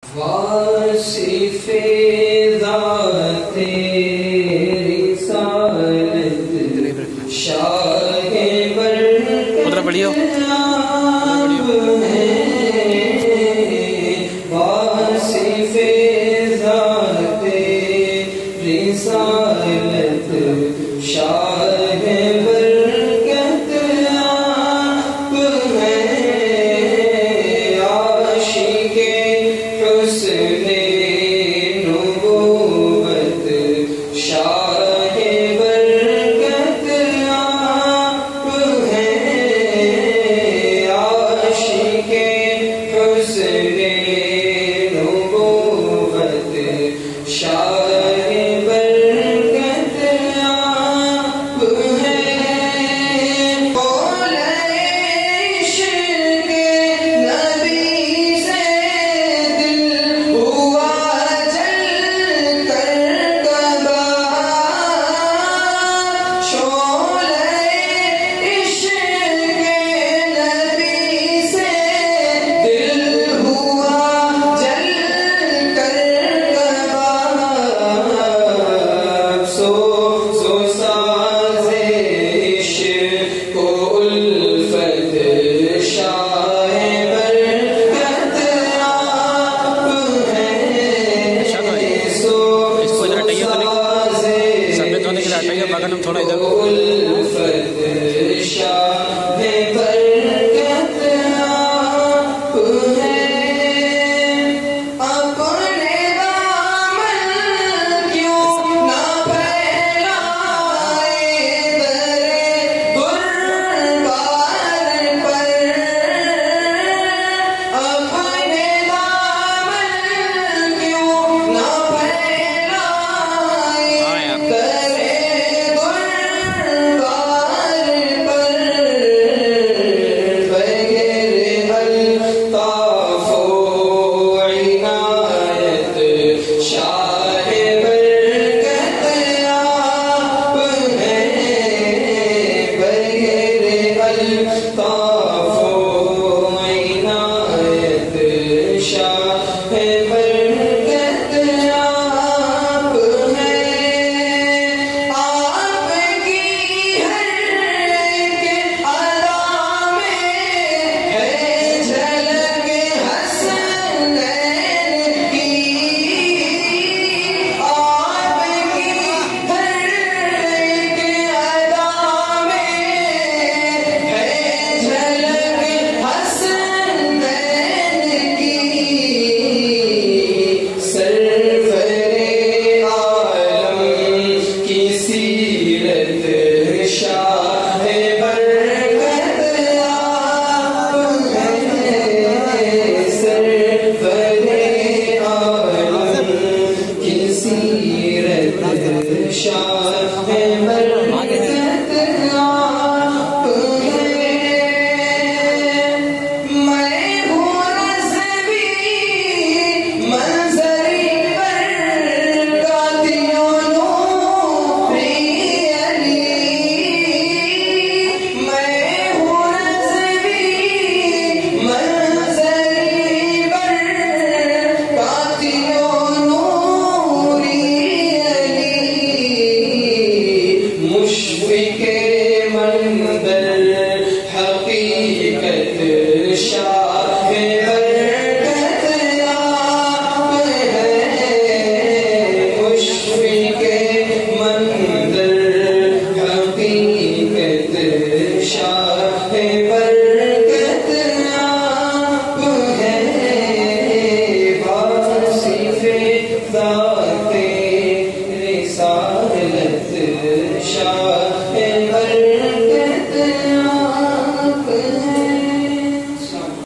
واصف ذات رسالت شاہ برکت واصف ذات رسالت شاہ برکت آپ ہیں عاشق حسن نبوت شاہ برکت آپ ہیں عاشق حسن نبوت شاہ برکت آپ ہیں قول عشق نبی سے دل ہوا جل کر کباب شعلہ عشق نبی سے دل ہوا جل کر کباب سو ساز عشق و الفت شاہ برکت آپ ہیں سو الفت شاہ برکت آپ ہیں اپنے دامن کیوں نہ پھیلائے در دربار پر اپنے دامن کیوں نہ پھیلائے در دربار پر بغیر الطاف و عنایت شاہ برکت آپ ہیں بغیر الطاف و عنایت شاہ برکت